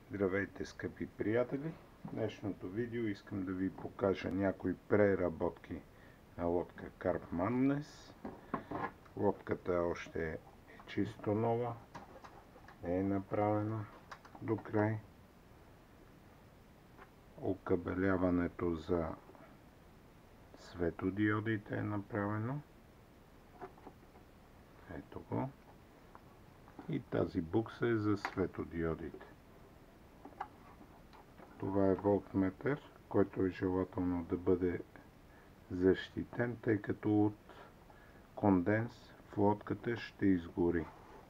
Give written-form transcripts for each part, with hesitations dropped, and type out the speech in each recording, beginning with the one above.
Здравейте, скъпи приятели! В днешното видео искам да ви покажа някои преработки на лодка Carp Madness. Лодката още е чисто нова, не е направена до край. Окабеляването за светодиодите е направено. Ето го. И тази букса е за светодиодите. Това е волтметър, който е желателно да бъде защитен, тъй като от конденс в лодката ще изгори.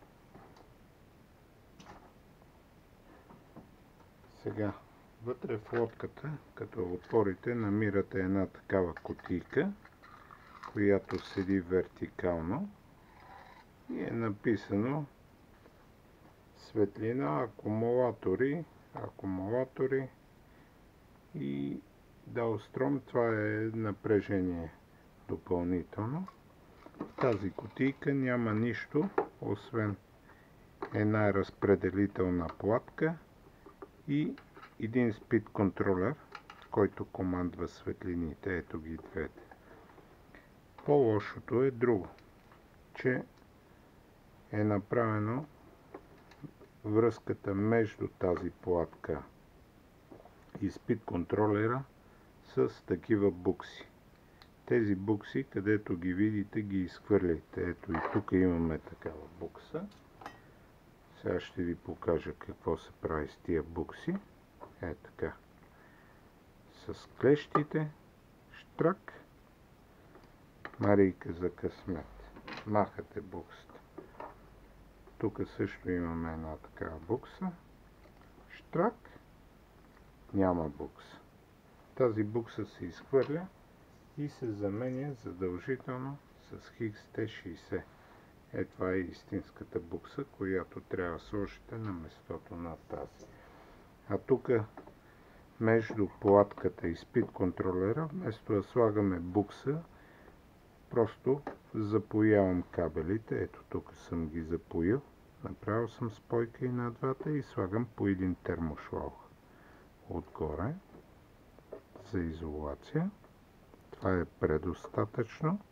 Сега, вътре в лодката, като отворите, намирате една такава кутийка, която седи вертикално и е написано светлина, акумулатори и Даустром. Това е напрежение допълнително. В тази кутийка няма нищо, освен една разпределителна платка и един спид контролер, който командва светлините. Ето ги двете. По-лошото е друго, че е направено връзката между тази платка и спид контролера с такива букси. Тези букси, където ги видите, ги изхвърляйте. Ето и тук имаме такава букса. Сега ще ви покажа какво се прави с тия букси. Е така. С клещите, штрак, Марийка за късмет. Махате буксата. Тук също имаме една такава букса. Штрак, няма букса. Тази букса се изхвърля и се заменя задължително с XT60. Това е истинската букса, която трябва да сложите на местото на тази. А тук между платката и спид контролера, вместо да слагаме букса, просто запоявам кабелите. Ето тук съм ги запоил. Направил съм спойка и на двата и слагам по един термошлаух отгоре за изолация. Това е предостатъчно.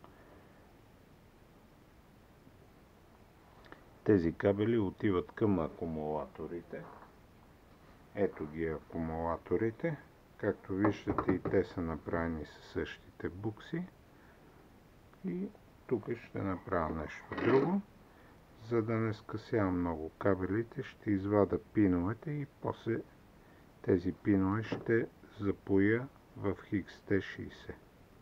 Тези кабели отиват към акумулаторите. Ето ги акумулаторите. Както виждате, и те са направени със същите букси. И тук ще направя нещо друго. За да не скъсявам много кабелите, ще извада пиновете и после тези пинове ще запоя в XT60.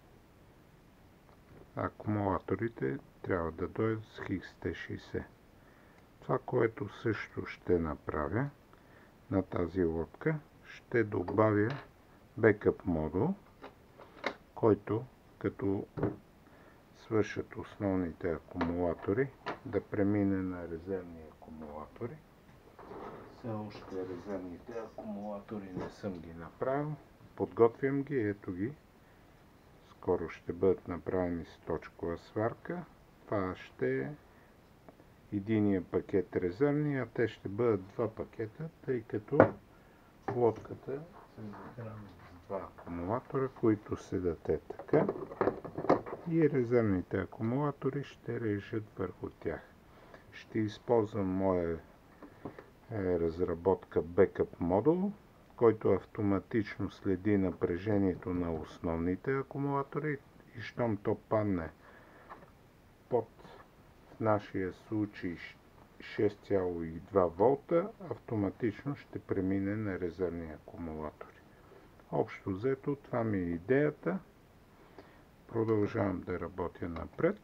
Акумулаторите трябва да дойдат с XT60. Това, което също ще направя на тази лодка, ще добавя бекъп модул, който като свършат основните акумулатори, да премине на резервни акумулатори. Все още резервните акумулатори не съм ги направил. Подготвям ги, ето ги. Скоро ще бъдат направени с точкова сварка. Това ще е единия пакет резервни, а те ще бъдат два пакета, тъй като лодката се захранва с два акумулатора, които седат така. И резервните акумулатори ще режат върху тях. Ще използвам моя разработка Backup модул, който автоматично следи напрежението на основните акумулатори и щом то падне под, в нашия случай, 6,2 волта, автоматично ще премине на резервни акумулатори. Общо взето, това ми е идеята. Продължавам да работя напред.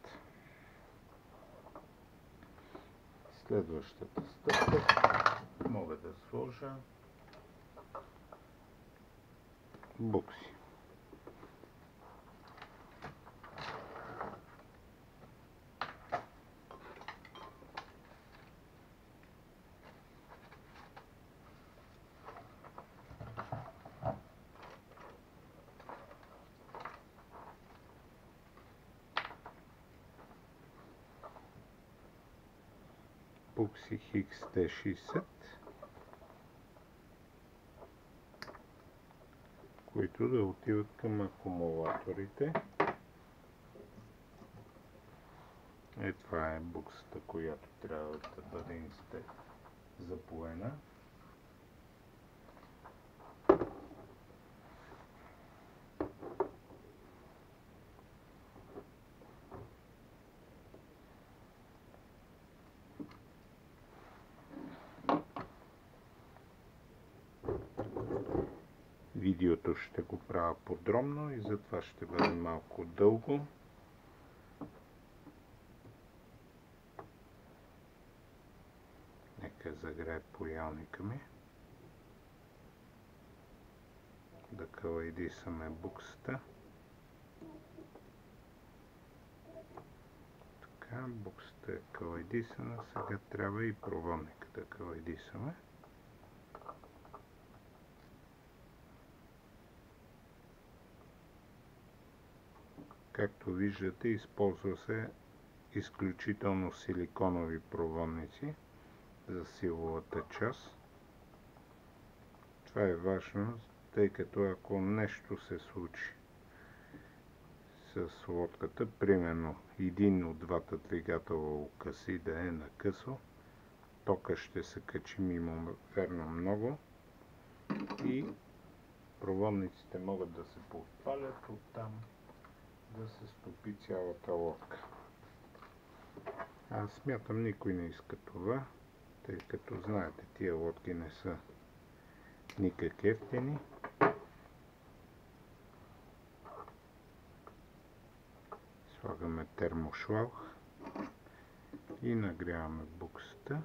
Следващата стъпка мога да сложа букси. Букси XT60. които да отиват към акумулаторите. Това е буксата, която трябва да бъде запоена. Видеото ще го правя подробно и затова ще бъде малко дълго. Нека загрее паялника ми. Да калайдисаме буксата. Така, буксата е калайдисана, сега трябва и проводника да калайдисаме. Както виждате, използва се изключително силиконови проводници за силовата част. Това е важно, тъй като ако нещо се случи с лодката, примерно един от двата двигателя окъси да е накъсо, тока ще се качи мимоверно много и проводниците могат да се подпалят, оттам да се стопи цялата лодка. Аз смятам, никой не иска това, тъй като знаете, тия лодки не са никак евтини. Слагаме термошлаг и нагряваме буксата.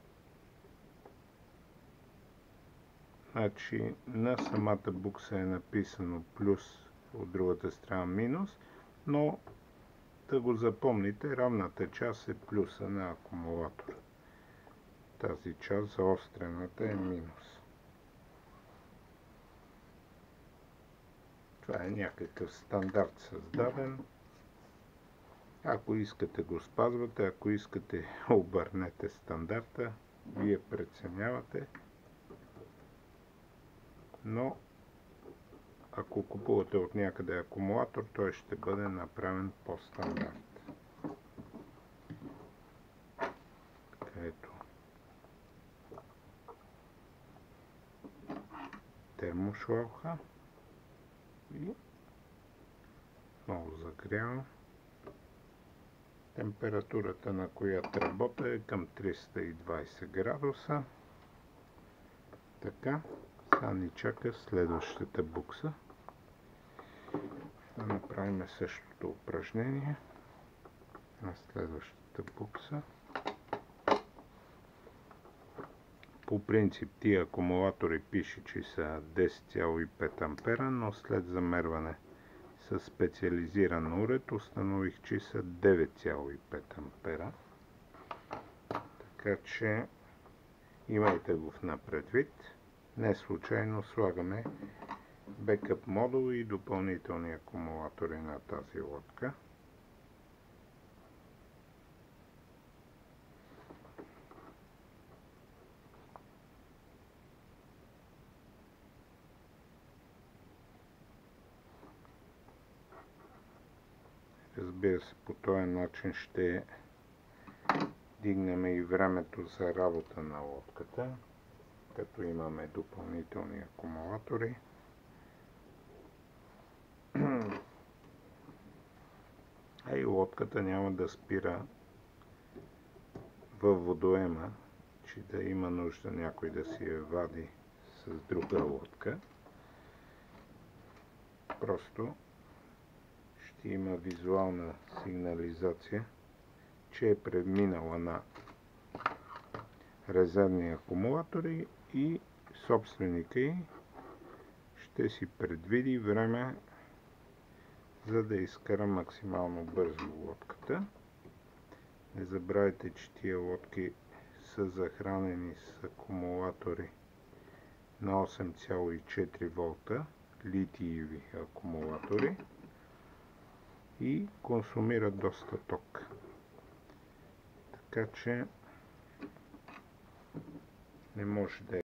Значи на самата букса е написано плюс, от другата страна минус, но да го запомните, равната част е плюса на акумулатора. Тази част заострената е минус. Това е някакъв стандарт създаден. Ако искате го спазвате, ако искате обърнете стандарта, вие преценявате. Но ако купувате от някъде акумулатор, той ще бъде направен по стандарт. Така, ето. Термошлага и много загрявам. Температурата, на която работя, е към 320 градуса. Така, сега ни чака следващата букса. Да направим същото упражнение на следващата букса. По принцип тия акумулатори пише, че са 10,5 ампера, но след замерване със специализиран уред установих, че са 9,5 ампера. Така че имайте го на предвид. Не случайно слагаме бекъп модул и допълнителни акумулатори на тази лодка. Разбира се, по този начин ще дигнем и времето за работа на лодката, като имаме допълнителни акумулатори. А и лодката няма да спира във водоема, че да има нужда някой да си я вади с друга лодка. Просто ще има визуална сигнализация, че е преминала на резервни акумулатори и собственика й ще си предвиди време, за да изкара максимално бързо лодката. Не забравяйте, че тия лодки са захранени с акумулатори на 8,4 волта, литиеви акумулатори и консумират доста ток. Така че не може да